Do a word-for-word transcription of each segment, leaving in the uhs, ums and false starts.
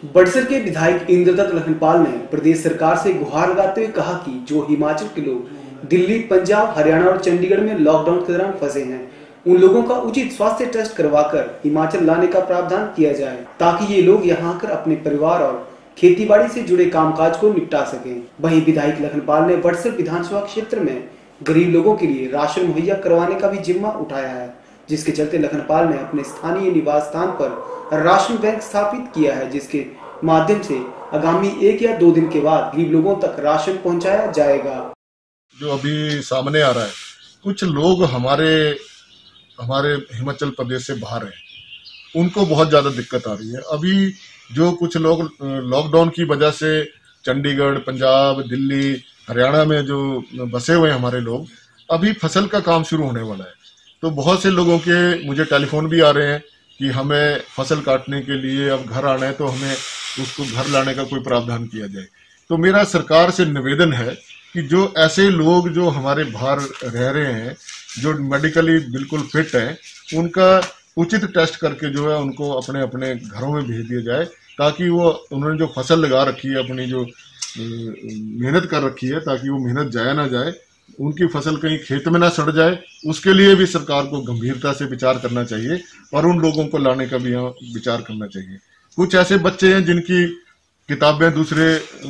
बड़सर के विधायक इंद्रदत्त लखनपाल ने प्रदेश सरकार से गुहार लगाते हुए कहा कि जो हिमाचल के लोग दिल्ली, पंजाब, हरियाणा और चंडीगढ़ में लॉकडाउन के दौरान फंसे हैं, उन लोगों का उचित स्वास्थ्य टेस्ट करवाकर हिमाचल लाने का प्रावधान किया जाए, ताकि ये लोग यहाँ आकर अपने परिवार और खेतीबाड़ी से जुड़े कामकाज को निपटा सकें। वहीं विधायक लखनपाल ने बड़सर विधानसभा क्षेत्र में गरीब लोगों के लिए राशन मुहैया करवाने का भी जिम्मा उठाया है, जिसके चलते लखनपाल ने अपने स्थानीय निवास स्थान पर राशन बैंक स्थापित किया है, जिसके माध्यम से आगामी एक या दो दिन के बाद गरीब लोगों तक राशन पहुंचाया जाएगा। जो अभी सामने आ रहा है, कुछ लोग हमारे हमारे हिमाचल प्रदेश से बाहर हैं, उनको बहुत ज्यादा दिक्कत आ रही है। अभी जो कुछ लोग लॉकडाउन की वजह से चंडीगढ़, पंजाब, दिल्ली, हरियाणा में जो बसे हुए हैं हमारे लोग, अभी फसल का काम शुरू होने वाला है, तो बहुत से लोगों के मुझे टेलीफोन भी आ रहे हैं कि हमें फसल काटने के लिए अब घर आना है, तो हमें उसको घर लाने का कोई प्रावधान किया जाए। तो मेरा सरकार से निवेदन है कि जो ऐसे लोग जो हमारे बाहर रह रहे हैं, जो मेडिकली बिल्कुल फिट हैं, उनका उचित टेस्ट करके जो है उनको अपने अपने घरों में भेज दिया जाए, ताकि वो उन्होंने जो फसल लगा रखी है, अपनी जो मेहनत कर रखी है, ताकि वो मेहनत जाया ना जाए, उनकी फसल कहीं खेत में ना सड़ जाए, उसके लिए भी सरकार को गंभीरता से विचार करना चाहिए और उन लोगों को लाने का भी यहाँ विचार करना चाहिए। कुछ ऐसे बच्चे हैं जिनकी किताबें दूसरे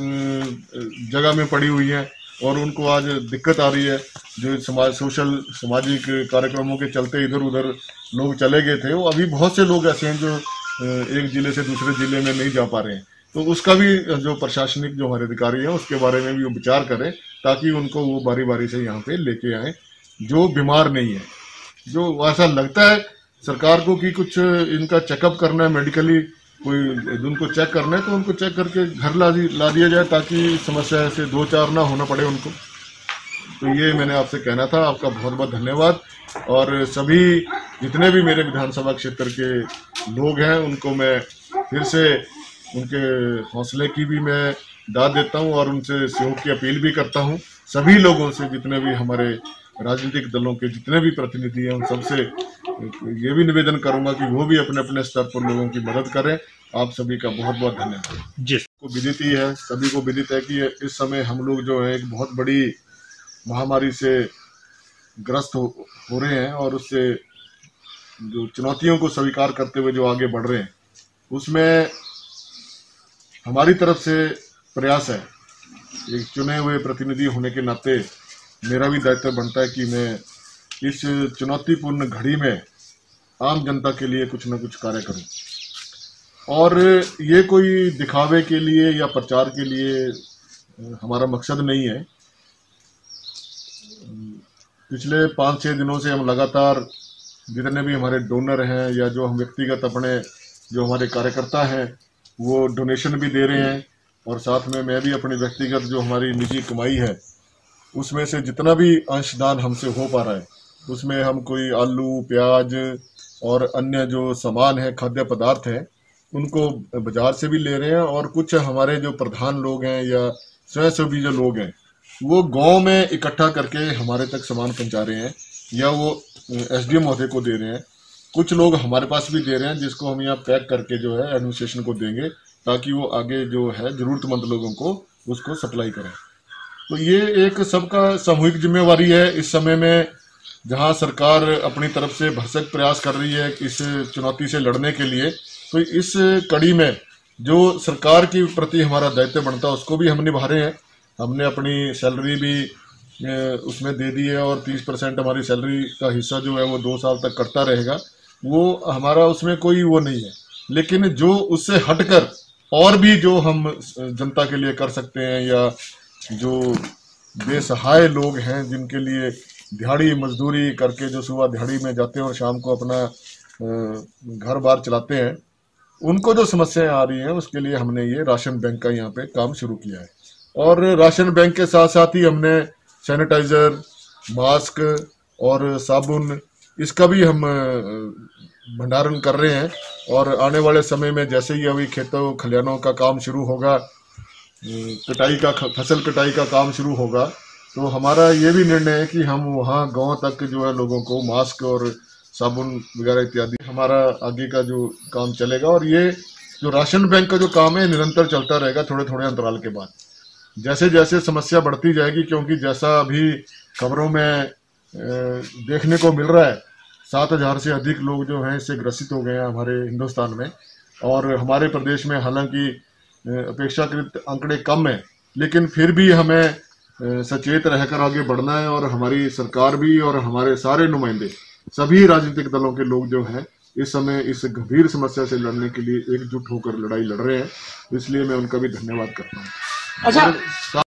जगह में पड़ी हुई हैं और उनको आज दिक्कत आ रही है, जो समाज सोशल सामाजिक कार्यक्रमों के चलते इधर उधर लोग चले गए थे, वो अभी बहुत से लोग ऐसे हैं जो एक जिले से दूसरे जिले में नहीं जा पा रहे हैं। तो उसका भी जो प्रशासनिक जो हमारे अधिकारी हैं उसके बारे में भी वो विचार करें, ताकि उनको वो बारी बारी से यहाँ पे लेके आए जो बीमार नहीं है। जो ऐसा लगता है सरकार को कि कुछ इनका चेकअप करना है, मेडिकली कोई उनको चेक करना है, तो उनको चेक करके घर ला दी ला दिया जाए, ताकि समस्या से दो चार ना होना पड़े उनको। तो ये मैंने आपसे कहना था। आपका बहुत बहुत धन्यवाद। और सभी जितने भी मेरे विधानसभा क्षेत्र के लोग हैं, उनको मैं फिर से उनके हौसले की भी मैं दाद देता हूं और उनसे सहयोग की अपील भी करता हूं। सभी लोगों से, जितने भी हमारे राजनीतिक दलों के जितने भी प्रतिनिधि हैं, उन सबसे ये भी निवेदन करूंगा कि वो भी अपने अपने स्तर पर लोगों की मदद करें। आप सभी का बहुत बहुत धन्यवाद। जिसको विदित ही है, सभी को विदित है कि इस समय हम लोग जो है एक बहुत बड़ी महामारी से ग्रस्त हो, हो रहे हैं और उससे जो चुनौतियों को स्वीकार करते हुए जो आगे बढ़ रहे हैं, उसमें हमारी तरफ से प्रयास है। एक चुने हुए प्रतिनिधि होने के नाते मेरा भी दायित्व बनता है कि मैं इस चुनौतीपूर्ण घड़ी में आम जनता के लिए कुछ न कुछ कार्य करूं। और ये कोई दिखावे के लिए या प्रचार के लिए हमारा मकसद नहीं है। पिछले पाँच छः दिनों से हम लगातार जितने भी हमारे डोनर हैं या जो हम व्यक्तिगत अपने जो हमारे कार्यकर्ता हैं, वो डोनेशन भी दे रहे हैं, और साथ में मैं भी अपनी व्यक्तिगत जो हमारी निजी कमाई है उसमें से जितना भी अंशदान हमसे हो पा रहा है, उसमें हम कोई आलू, प्याज और अन्य जो सामान है, खाद्य पदार्थ हैं, उनको बाजार से भी ले रहे हैं। और कुछ हमारे जो प्रधान लोग हैं या स्वयंसेवी जो लोग हैं, वो गांव में इकट्ठा करके हमारे तक सामान पहुंचा रहे हैं या वो एसडीएम महोदय को दे रहे हैं। कुछ लोग हमारे पास भी दे रहे हैं, जिसको हम यहाँ पैक करके जो है एडमिनिस्ट्रेशन को देंगे, ताकि वो आगे जो है जरूरतमंद लोगों को उसको सप्लाई करें। तो ये एक सबका सामूहिक जिम्मेवारी है इस समय में, जहाँ सरकार अपनी तरफ से भरसक प्रयास कर रही है इस चुनौती से लड़ने के लिए। तो इस कड़ी में जो सरकार के प्रति हमारा दायित्व बनता है, उसको भी हम निभा रहे हैं। हमने अपनी सैलरी भी उसमें दे दी है और तीस परसेंट हमारी सैलरी का हिस्सा जो है वो दो साल तक कटता रहेगा। वो हमारा उसमें कोई वो नहीं है, लेकिन जो उससे हटकर और भी जो हम जनता के लिए कर सकते हैं, या जो बेसहाय लोग हैं जिनके लिए दिहाड़ी मजदूरी करके जो सुबह दिहाड़ी में जाते हैं और शाम को अपना घर बार चलाते हैं, उनको जो समस्याएं आ रही हैं, उसके लिए हमने ये राशन बैंक का यहाँ पे काम शुरू किया है। और राशन बैंक के साथ साथ ही हमने सैनिटाइजर, मास्क और साबुन, इसका भी हम भंडारण कर रहे हैं। और आने वाले समय में जैसे ही अभी खेतों खलिहानों का काम शुरू होगा, कटाई का फसल कटाई का काम शुरू होगा, तो हमारा ये भी निर्णय है कि हम वहाँ गांव तक जो है लोगों को मास्क और साबुन वगैरह इत्यादि हमारा आगे का जो काम चलेगा। और ये जो राशन बैंक का जो काम है निरंतर चलता रहेगा थोड़े थोड़े अंतराल के बाद। जैसे जैसे समस्या बढ़ती जाएगी, क्योंकि जैसा अभी खबरों में देखने को मिल रहा है, सात हजार से अधिक लोग जो हैं इससे ग्रसित हो गए हैं हमारे हिंदुस्तान में। और हमारे प्रदेश में हालांकि अपेक्षाकृत आंकड़े कम है, लेकिन फिर भी हमें सचेत रहकर आगे बढ़ना है। और हमारी सरकार भी और हमारे सारे नुमाइंदे, सभी राजनीतिक दलों के लोग जो हैं इस समय इस गंभीर समस्या से लड़ने के लिए एकजुट होकर लड़ाई लड़ रहे हैं। इसलिए मैं उनका भी धन्यवाद करता हूँ। अच्छा।